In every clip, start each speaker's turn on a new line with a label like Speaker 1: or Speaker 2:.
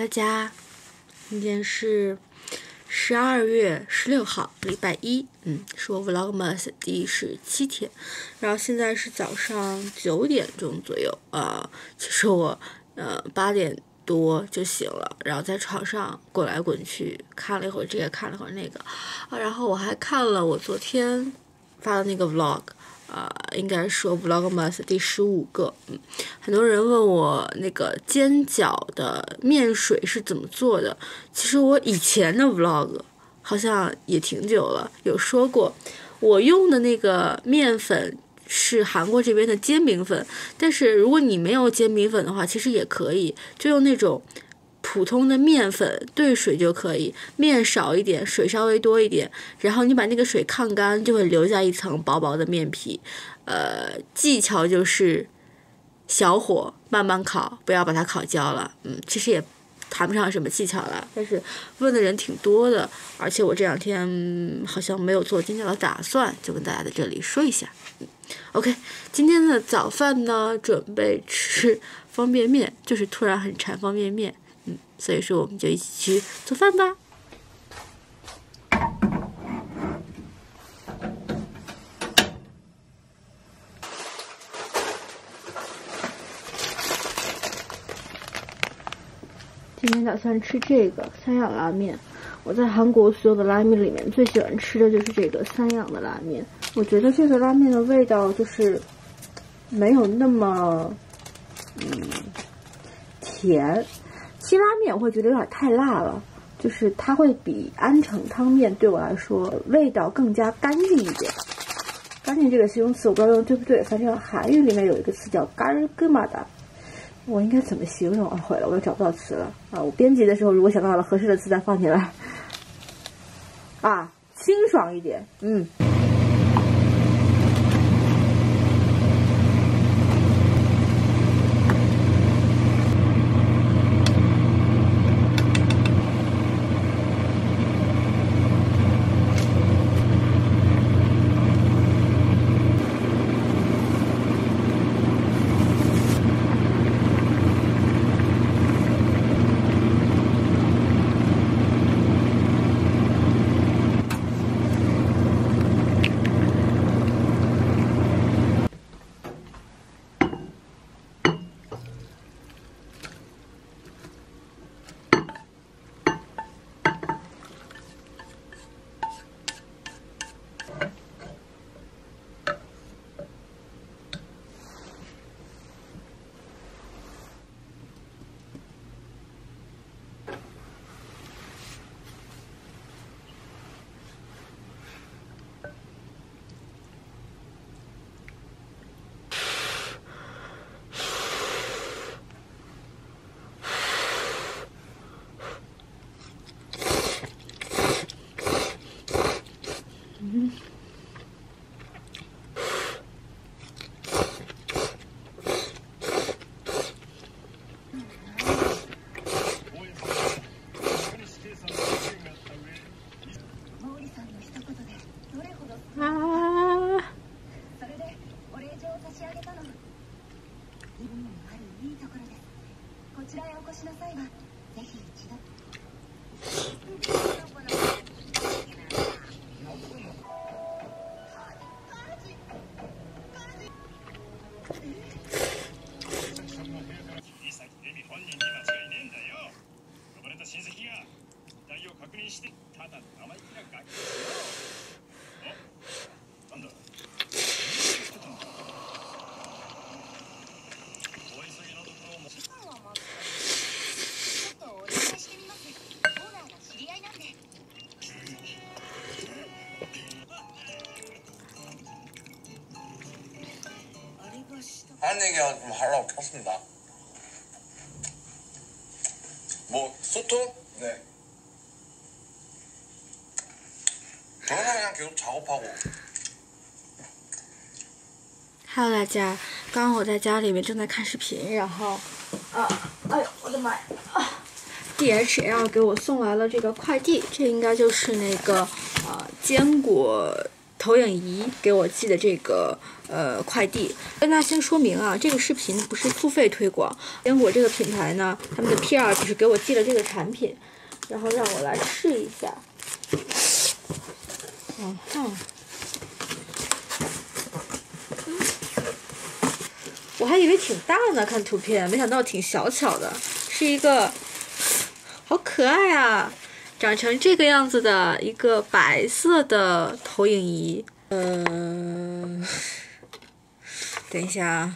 Speaker 1: 大家，今天是12月16号，礼拜一，是我 Vlogmas 第17天，然后现在是早上9点钟左右，其实我8点多就醒了，然后在床上滚来滚去，看了一会儿这个，看了一会儿那个，然后我还看了我昨天发的那个 vlog。应该说 Vlogmas 第15个，很多人问我那个煎饺的面水是怎么做的。其实我以前的 vlog 好像也挺久了，有说过，我用的那个面粉是韩国这边的煎饼粉，但是如果你没有煎饼粉的话，其实也可以，就用那种普通的面粉兑水就可以，面少一点，水稍微多一点，然后你把那个水抗干，就会留下一层薄薄的面皮。技巧就是小火慢慢烤，不要把它烤焦了。其实也谈不上什么技巧了，但是问的人挺多的，而且我这2天好像没有做煎饺的打算，就跟大家在这里说一下。OK， 今天的早饭呢，准备吃方便面，就是突然很馋方便面。所以说我们就一起去做饭吧。今天打算吃这个三养拉面。我在韩国所有的拉面里面最喜欢吃的就是这个三养的拉面。我觉得这个拉面的味道就是没有那么甜。辛拉面我会觉得有点太辣了，就是它会比安城汤面对我来说味道更加干净一点。干净这个形容词我不知道用的对不对，反正韩语里面有一个词叫干戈马达，我应该怎么形容？毁了，我又找不到词了我编辑的时候如果想到了合适的词再放进来。清爽一点，
Speaker 2: 한 얘기가 좀 하려고 켰습니다. 뭐 소통? 네. 저는 그냥 계속 작업하고.
Speaker 1: Hello 大家，刚刚我在家里面正在看视频，然后哎呦我的妈呀！DHL 给我送来了这个快递，这应该就是那个坚果投影仪给我寄的这个快递。跟大家先说明啊，这个视频不是付费推广，坚果这个品牌呢，他们的 PR 就是给我寄了这个产品，然后让我来试一下。我还以为挺大呢，看图片，没想到挺小巧的，是一个好可爱啊，长成这个样子的一个白色的投影仪。等一下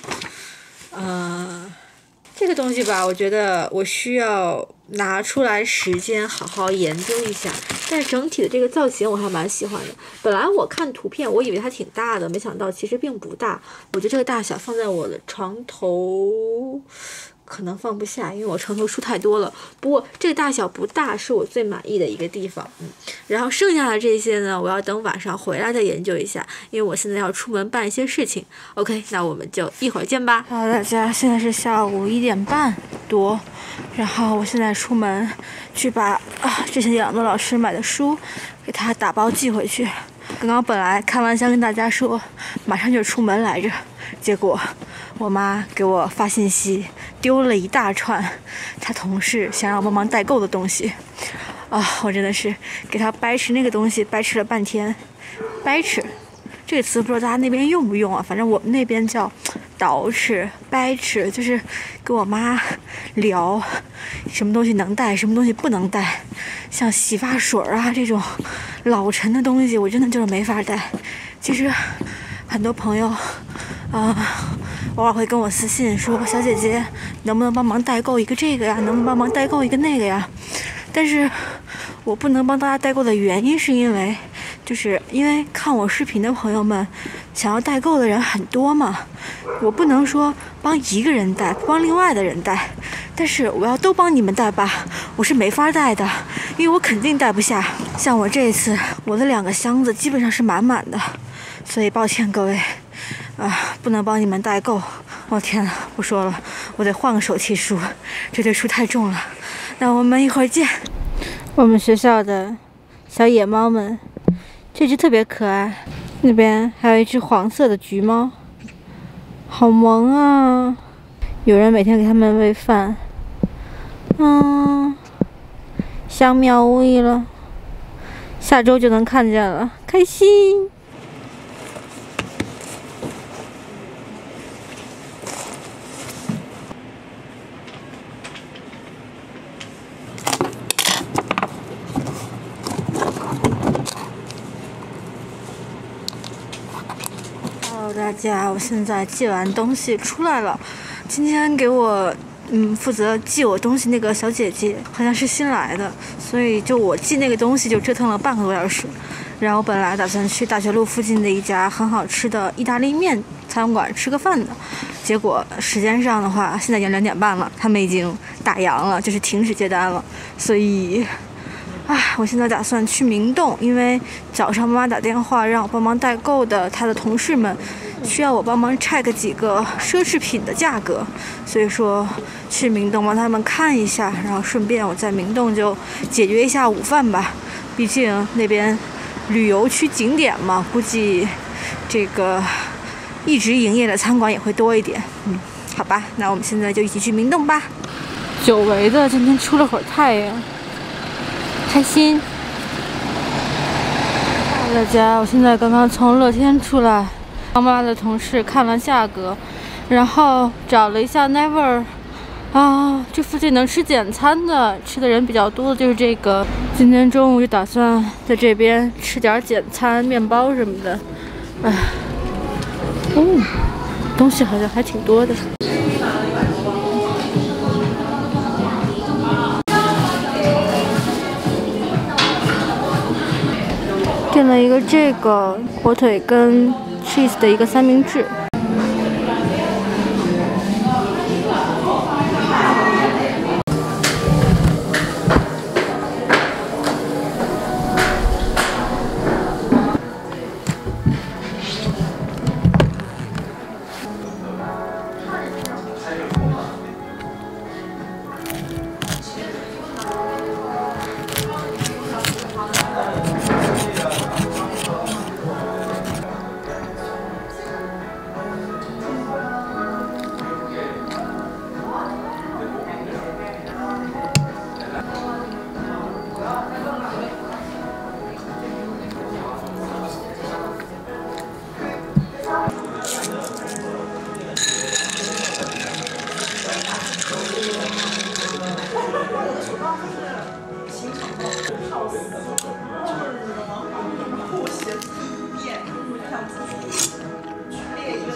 Speaker 1: 啊，这个东西吧，我觉得我需要拿出来时间好好研究一下。但是整体的这个造型我还蛮喜欢的。本来我看图片，我以为它挺大的，没想到其实并不大。我觉得这个大小放在我的床头可能放不下，因为我床头书太多了。不过这个大小不大是我最满意的一个地方。然后剩下的这些呢，我要等晚上回来再研究一下，因为我现在要出门办一些事情。OK， 那我们就一会儿见吧。好，大家，现在是下午1点半多，然后我现在出门去把之前杨诺老师买的书给他打包寄回去。刚刚本来开玩笑跟大家说马上就出门来着，结果我妈给我发信息丢了一大串她同事想让我帮忙代购的东西我真的是给她掰扯那个东西掰扯了半天。掰扯这个词不知道大家那边用不用啊，反正我们那边叫捯饬掰扯，就是跟我妈聊什么东西能带什么东西不能带，像洗发水啊这种老陈的东西我真的就是没法带。其实很多朋友偶尔会跟我私信说，小姐姐能不能帮忙代购一个这个呀，能不能帮忙代购一个那个呀。但是我不能帮大家代购的原因是因为看我视频的朋友们想要代购的人很多嘛，我不能说帮一个人带不帮另外的人带，但是我要都帮你们带吧，我是没法带的，因为我肯定带不下。像我这一次我的2个箱子基本上是满满的，所以抱歉各位不能帮你们代购。我天哪，不说了，我得换个手提书，这堆书太重了。那我们一会儿见。我们学校的小野猫们，这只特别可爱，那边还有一只黄色的橘猫，好萌啊！有人每天给它们喂饭，香喵喂了，下周就能看见了，开心。大家，我现在寄完东西出来了。今天给我负责寄我东西那个小姐姐好像是新来的，所以就我寄那个东西就折腾了半个多小时。然后我本来打算去大学路附近的一家很好吃的意大利面餐馆吃个饭的，结果时间上的话，现在已经2点半了，他们已经打烊了，就是停止接单了。所以我现在打算去明洞，因为早上妈妈打电话让我帮忙代购的，她的同事们需要我帮忙check几个奢侈品的价格，所以说去明洞帮他们看一下，然后顺便我在明洞就解决一下午饭吧。毕竟那边旅游区景点嘛，估计这个一直营业的餐馆也会多一点。好吧，那我们现在就一起去明洞吧。久违的今天出了会儿太阳，开心。大家，我现在刚刚从乐天出来，帮妈妈的同事看了价格，然后找了一下 Never，这附近能吃简餐的，吃的人比较多的就是这个。今天中午就打算在这边吃点简餐，面包什么的。东西好像还挺多的。点了一个这个火腿跟 cheese 的一个三明治。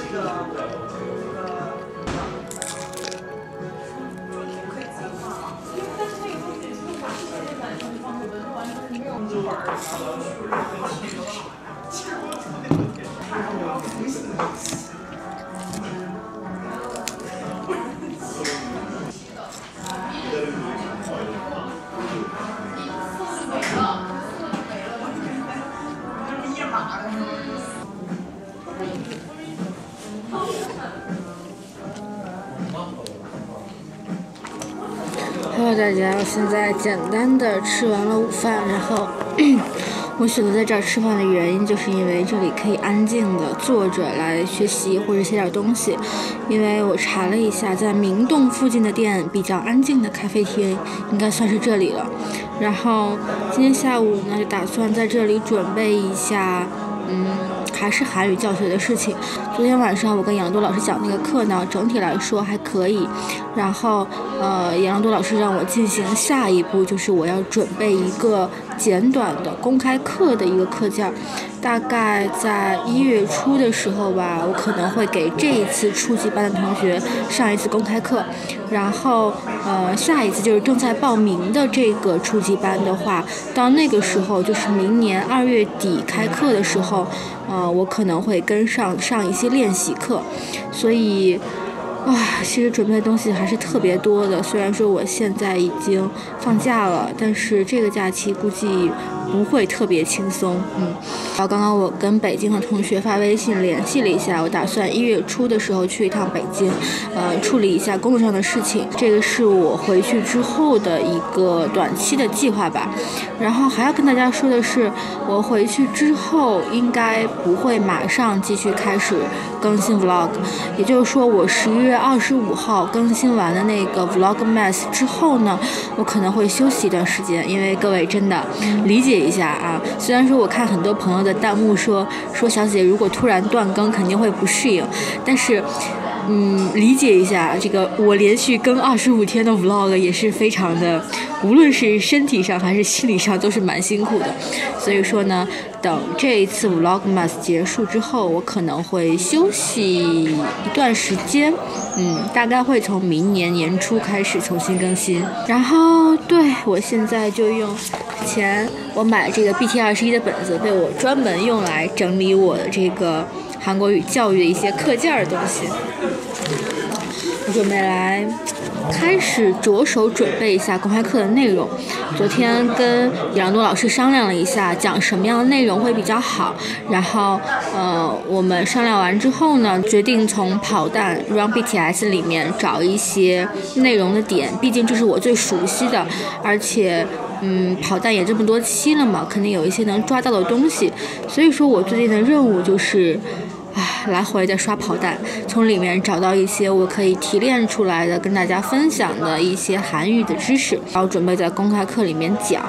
Speaker 1: Hello， 大家，我现在简单的吃完了午饭，然后我选择在这儿吃饭的原因，就是因为这里可以安静的坐着来学习或者写点东西。因为我查了一下，在明洞附近的店比较安静的咖啡厅，应该算是这里了。然后今天下午呢，就打算在这里准备一下，还是韩语教学的事情。昨天晚上我跟杨多老师讲那个课呢，整体来说还可以。然后杨多老师让我进行下一步，就是我要准备一个简短的公开课的一个课件，大概在1月初的时候吧，我可能会给这一次初级班的同学上一次公开课。然后下一次就是正在报名的这个初级班的话，到那个时候就是明年2月底开课的时候，我可能会跟上一些练习课。所以其实准备的东西还是特别多的。虽然说我现在已经放假了，但是这个假期估计不会特别轻松。然后刚刚我跟北京的同学发微信联系了一下，我打算1月初的时候去一趟北京，处理一下工作上的事情。这个是我回去之后的一个短期的计划吧。然后还要跟大家说的是，我回去之后应该不会马上继续开始更新 vlog， 也就是说我11月25号更新完的那个 vlogmas 之后呢，我可能会休息一段时间。因为各位真的理解一下啊，虽然说我看很多朋友的弹幕说小姐如果突然断更肯定会不适应，但是理解一下，这个我连续更25天的 vlog 也是非常的，无论是身体上还是心理上都是蛮辛苦的。所以说呢，等这一次 vlogmas 结束之后，我可能会休息一段时间，大概会从明年年初开始重新更新。然后对，我现在就用前我买这个 BT21的本子，被我专门用来整理我的这个韩国语教育的一些课件的东西。我准备来开始着手准备一下公开课的内容。昨天跟杨多老师商量了一下，讲什么样的内容会比较好。然后我们商量完之后呢，决定从跑弹 Run BTS 里面找一些内容的点，毕竟这是我最熟悉的，而且跑弹也这么多期了嘛，肯定有一些能抓到的东西。所以说我最近的任务就是来回的刷跑弹，从里面找到一些我可以提炼出来的跟大家分享的一些韩语的知识，然后准备在公开课里面讲。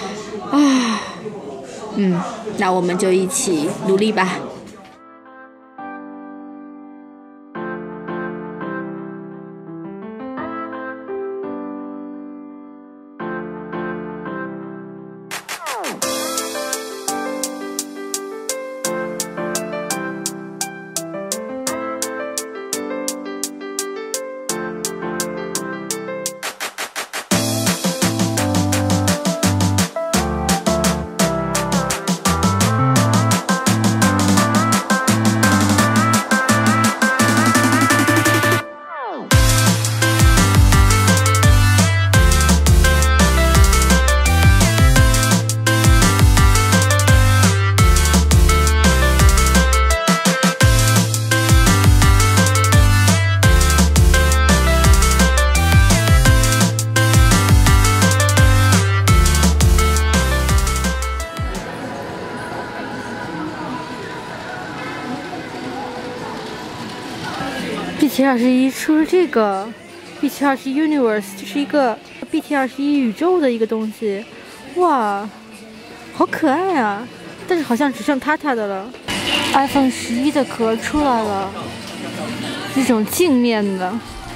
Speaker 1: 那我们就一起努力吧。BT21出了这个 BT21 Universe， 这是一个 BT21 宇宙的一个东西，哇，好可爱啊！但是好像只剩它的了。iPhone 11的壳出来了，这种镜面的。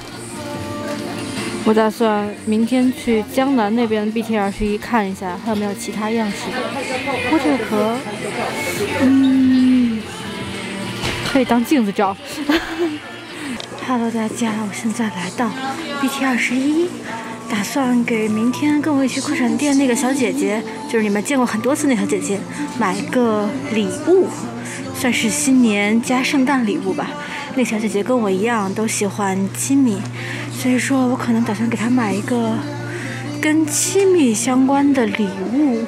Speaker 1: 我打算明天去江南那边 BT21 看一下，还有没有其他样式的。不过这个壳， 可以当镜子照。Hello， 大家，我现在来到 BT21，打算给明天跟我一起去快闪店那个小姐姐，就是你们见过很多次那小姐姐，买个礼物，算是新年加圣诞礼物吧。那小姐姐跟我一样都喜欢七米，所以说我可能打算给她买一个跟七米相关的礼物。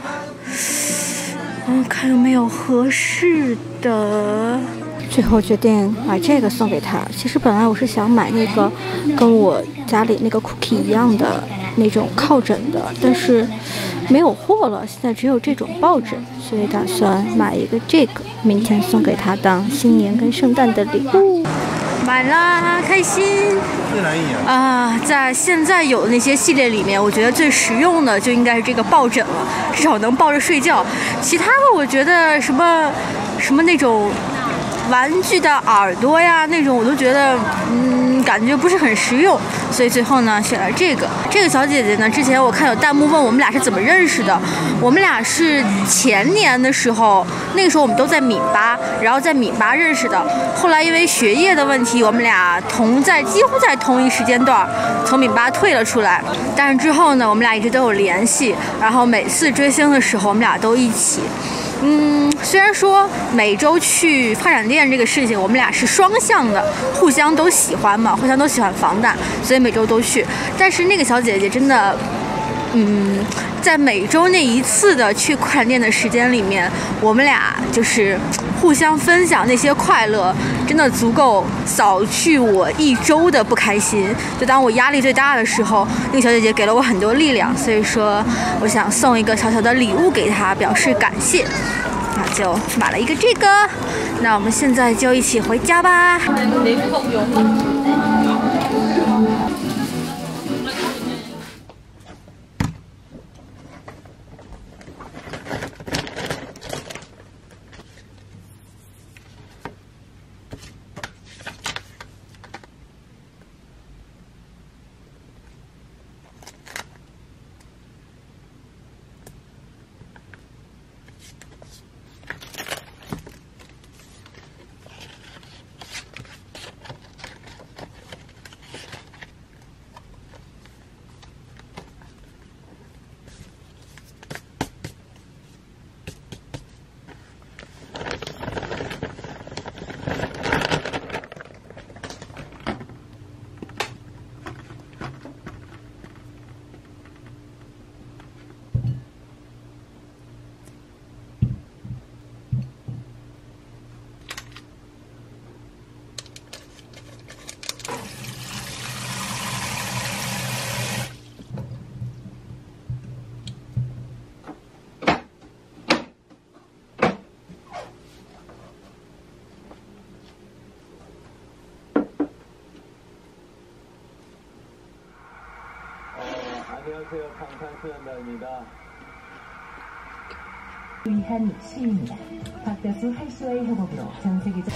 Speaker 1: 看有没有合适的。最后决定买这个送给他。其实本来我是想买那个跟我家里那个 cookie 一样的那种靠枕的，但是没有货了，现在只有这种抱枕，所以打算买一个这个，明天送给他当新年跟圣诞的礼物。买啦，开心！在现在有的那些系列里面，我觉得最实用的就应该是这个抱枕了，至少能抱着睡觉。其他的我觉得什么那种玩具的耳朵呀，那种我都觉得感觉不是很实用，所以最后呢选了这个。这个小姐姐呢，之前我看有弹幕问我们俩是怎么认识的，我们俩是前年的时候，那个时候我们都在敏巴，然后在敏巴认识的。后来因为学业的问题，我们俩几乎在同一时间段从敏巴退了出来，但是之后呢，我们俩一直都有联系，然后每次追星的时候我们俩都一起。虽然说每周去快闪店这个事情，我们俩是双向的，互相都喜欢嘛，互相都喜欢防弹，所以每周都去。但是那个小姐姐真的，在每周那一次的去快闪店的时间里面，我们俩就是互相分享那些快乐，真的足够扫去我一周的不开心。就当我压力最大的时候，那个小姐姐给了我很多力量，所以说我想送一个小小的礼物给她，表示感谢。那就买了一个这个，那我们现在就一起回家吧。
Speaker 3: 안녕하세요. 방탄소년단입니다.
Speaker 4: 위한 시입니다. 박다수 할수와의 협업으로 전 세계적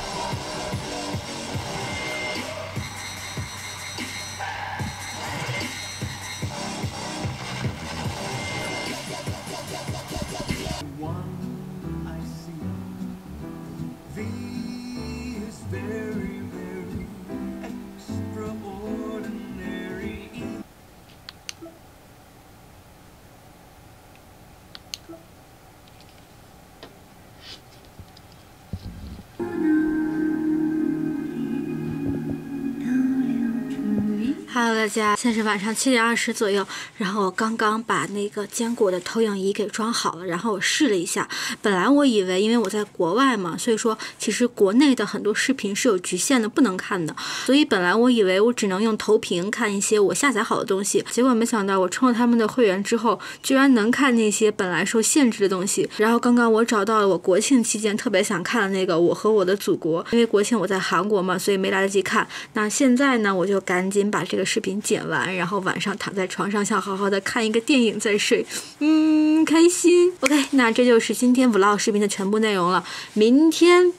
Speaker 1: Hello， 大家，现在是晚上7点20左右，然后我刚刚把那个坚果的投影仪给装好了，然后我试了一下。本来我以为，因为我在国外嘛，所以说其实国内的很多视频是有局限的，不能看的。所以本来我以为我只能用投屏看一些我下载好的东西，结果没想到我充了他们的会员之后，居然能看那些本来受限制的东西。然后刚刚我找到了我国庆期间特别想看的那个《我和我的祖国》，因为国庆我在韩国嘛，所以没来得及看。那现在呢，我就赶紧把这个视频剪完，然后晚上躺在床上想好好的看一个电影再睡，开心。OK， 那这就是今天 vlog 视频的全部内容了。明天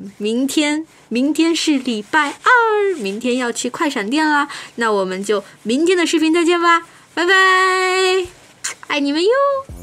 Speaker 1: 是礼拜2，明天要去快闪店啦。那我们就明天的视频再见吧，拜拜，爱你们哟。